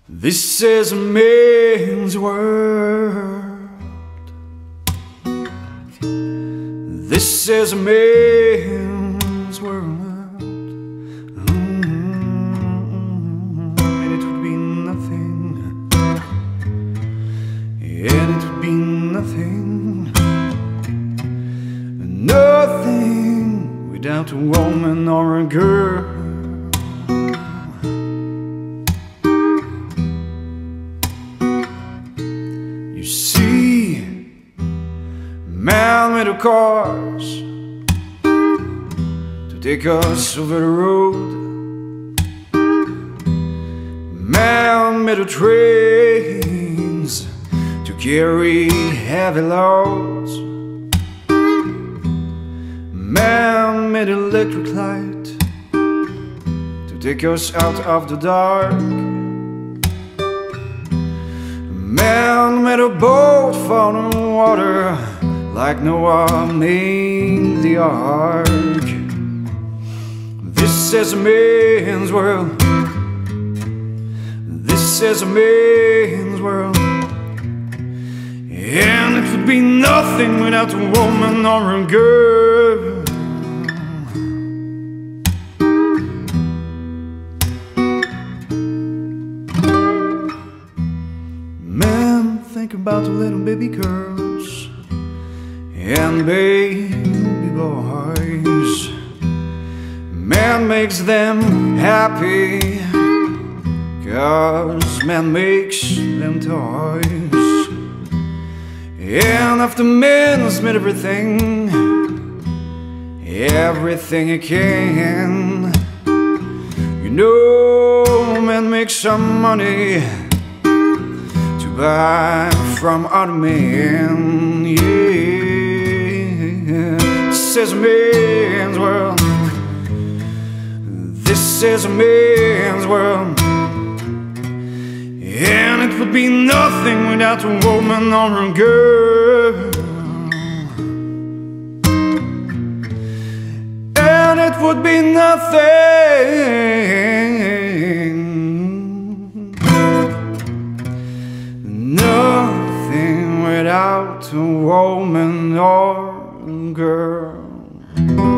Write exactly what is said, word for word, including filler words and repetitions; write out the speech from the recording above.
This is a man's world. This is a man's world. Mm-hmm. And it would be nothing. And it would be nothing. Nothing without a woman or a girl. You see, man made of cars to take us over the road. Man made of trains to carry heavy loads. Man made electric light to take us out of the dark. Man made a boat for the water, like Noah made the ark. This is a man's world. This is a man's world. And it would be nothing without a woman or a girl. Men think about the little baby girls and baby boys. Man makes them happy, 'cause man makes them toys. And after man has made everything, everything he can, you know, man makes some money to buy from other men. Yeah, this is a man's world. This is a man's world. And it would be nothing without a woman or a girl. And it would be nothing, nothing without a woman or a girl.